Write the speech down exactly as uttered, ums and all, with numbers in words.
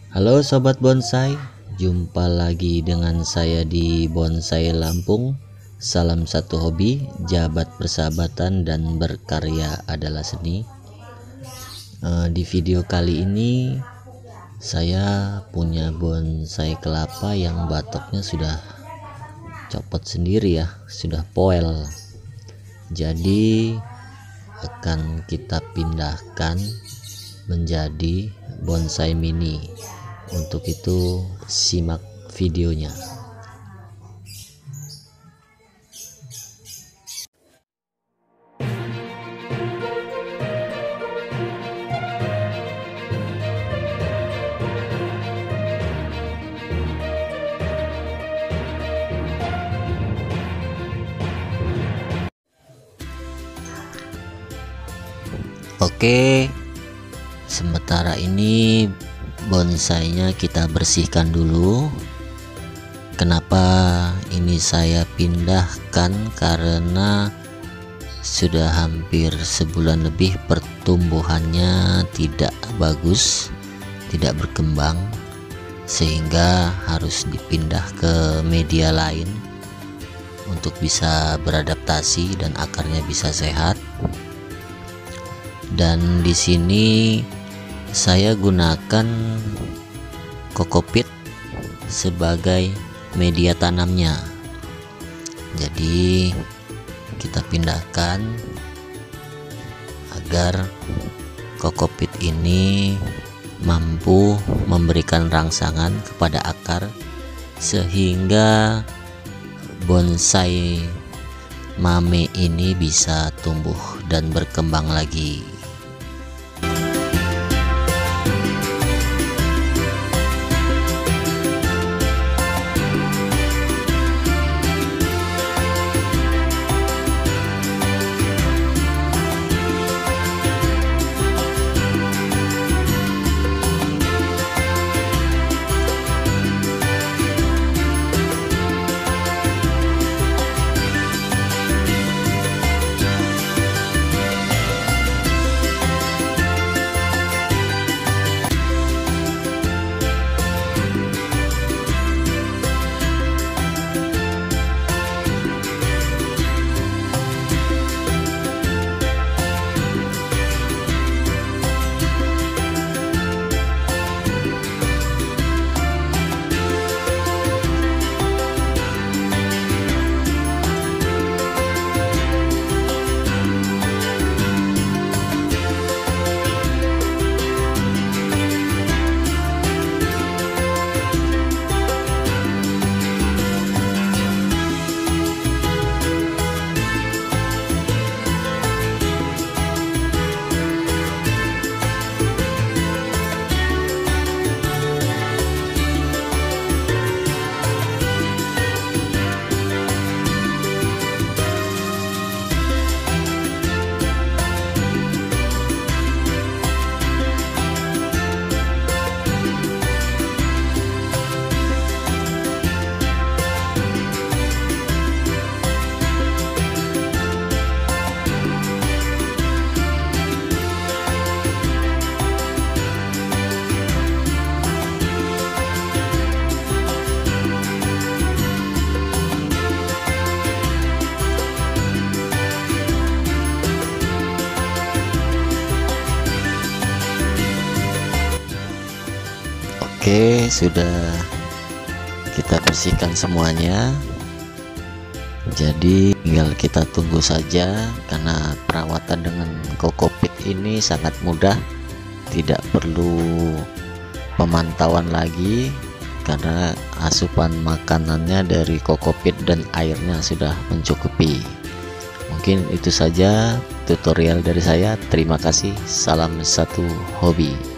Halo sobat bonsai, jumpa lagi dengan saya di Bonsai Lampung. Salam satu hobi, jabat persahabatan dan berkarya adalah seni. Uh, di video kali ini saya punya bonsai kelapa yang batoknya sudah copot sendiri ya, sudah poel. Jadi akan kita pindahkan menjadi bonsai mini. Untuk itu simak videonya. Oke, sementara ini bonsainya kita bersihkan dulu. Kenapa ini saya pindahkan? Karena sudah hampir sebulan lebih pertumbuhannya tidak bagus, tidak berkembang, sehingga harus dipindah ke media lain untuk bisa beradaptasi dan akarnya bisa sehat. Dan di sini saya gunakan kokopit sebagai media tanamnya. Jadi kita pindahkan agar kokopit ini mampu memberikan rangsangan kepada akar sehingga bonsai mame ini bisa tumbuh dan berkembang lagi. Oke, sudah kita bersihkan semuanya. Jadi tinggal kita tunggu saja, karena perawatan dengan kokopit ini sangat mudah, tidak perlu pemantauan lagi karena asupan makanannya dari kokopit dan airnya sudah mencukupi. Mungkin itu saja tutorial dari saya. Terima kasih. Salam satu hobi.